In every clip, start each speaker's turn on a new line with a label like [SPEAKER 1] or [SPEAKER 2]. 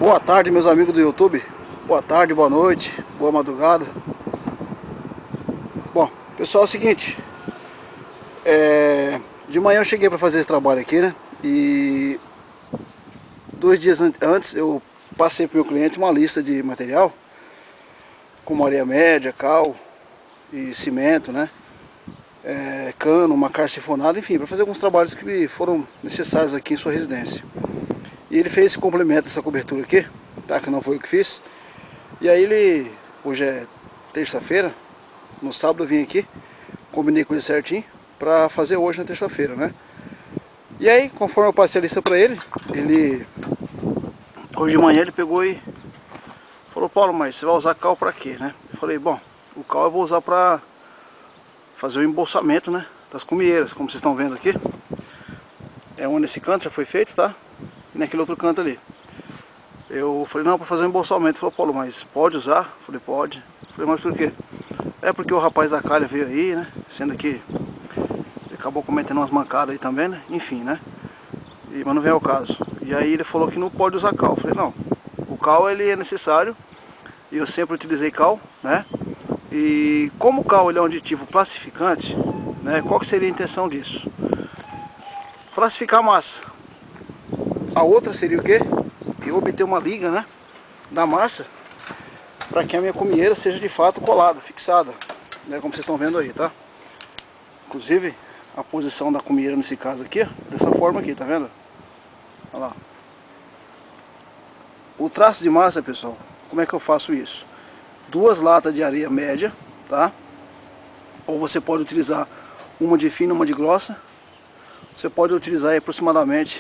[SPEAKER 1] Boa tarde, meus amigos do YouTube. Boa tarde, boa noite, boa madrugada. Bom, pessoal, é o seguinte. De manhã eu cheguei para fazer esse trabalho aqui, né? E 2 dias antes eu passei para o meu cliente uma lista de material, como areia média, cal e cimento, né? Cano, uma caixa sifonada, enfim, para fazer alguns trabalhos que foram necessários aqui em sua residência. E ele fez esse complemento dessa cobertura aqui, tá? Que não foi eu que fiz. E aí hoje é terça-feira, no sábado eu vim aqui, combinei com ele certinho para fazer hoje na terça-feira, né? E aí, conforme eu passei a lista para ele, hoje de manhã ele pegou e falou: Paulo, mas você vai usar cal para quê, né? Eu falei: bom, o cal eu vou usar para fazer o embolsamento, né, das cumieiras, como vocês estão vendo aqui. É um nesse canto, já foi feito, tá? E naquele outro canto ali. Eu falei: não, para fazer um embolsamento. Ele falou: Paulo, mas pode usar? Eu falei: pode. Eu falei: mas por quê? É porque o rapaz da calha veio aí, né? Sendo que ele acabou cometendo umas mancadas aí também, né? Enfim, né? Mas não vem ao caso. E aí ele falou que não pode usar cal. Eu falei: não, o cal ele é necessário. E eu sempre utilizei cal, né? E como o cal ele é um aditivo plastificante, né? Qual que seria a intenção disso? Plastificar a massa. A outra seria o quê? Eu obter uma liga, né, da massa, para que a minha cumieira seja de fato colada, fixada, né, como vocês estão vendo aí, tá? Inclusive a posição da cumieira nesse caso aqui, ó, dessa forma aqui, tá vendo? Olha lá. O traço de massa, pessoal, como é que eu faço isso? 2 latas de areia média, tá? Ou você pode utilizar uma de fina e uma de grossa. Você pode utilizar aí aproximadamente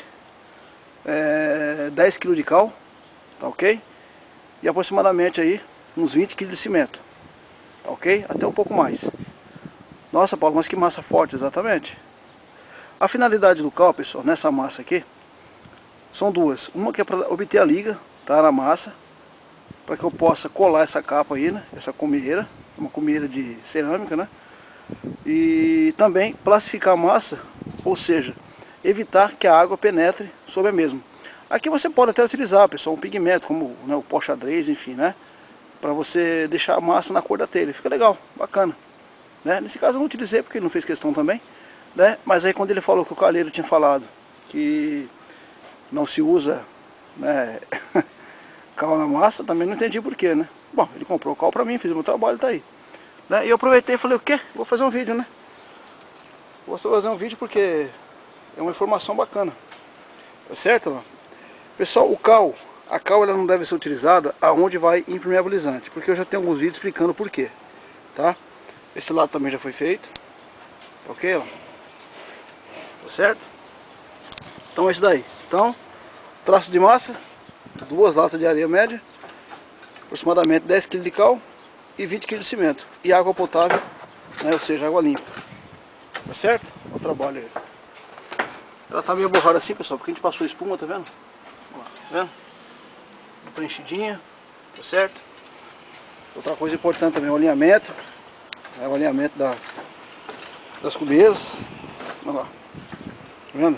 [SPEAKER 1] 10 kg de cal, tá ok? E aproximadamente aí uns 20 kg de cimento, tá ok? Até um pouco mais. Nossa, Paulo, mas que massa forte, exatamente. A finalidade do cal, pessoal, nessa massa aqui, são duas. Uma que é para obter a liga, tá, na massa, para que eu possa colar essa capa aí, né? Essa cumieira, uma cumieira de cerâmica, né? E também plastificar a massa, ou seja, evitar que a água penetre sobre a mesma. Aqui você pode até utilizar, pessoal, um pigmento, como, né, o pó xadrez, enfim, né? Para você deixar a massa na cor da telha. Fica legal, bacana, né? Nesse caso eu não utilizei porque ele não fez questão também, né? Mas aí quando ele falou que o calheiro tinha falado que não se usa, né, cal na massa, também não entendi porquê, né? Bom, ele comprou cal pra mim, fez o meu trabalho, tá aí, né? E eu aproveitei e falei: o quê? Vou fazer um vídeo, né? Vou fazer um vídeo porque é uma informação bacana, tá certo? Pessoal, a cal ela não deve ser utilizada aonde vai impermeabilizante, porque eu já tenho alguns vídeos explicando por quê, tá? Esse lado também já foi feito, tá ok, ó? Tá certo? Então é isso daí. Então, traço de massa, 2 latas de areia média, aproximadamente 10 kg de cal e 20 kg de cimento. E água potável, né, ou seja, água limpa. Tá certo? O trabalho aí. Ela tá meio borrada assim, pessoal, porque a gente passou espuma, tá vendo? Ó, tá vendo? Preenchidinha, tá certo? Outra coisa importante também é o alinhamento. É o alinhamento das cumieiras. Olha lá. Tá vendo?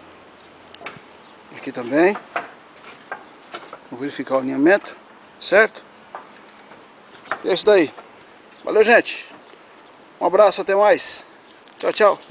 [SPEAKER 1] Aqui também. Vou verificar o alinhamento, certo? E é isso daí. Valeu, gente. Um abraço, até mais. Tchau, tchau.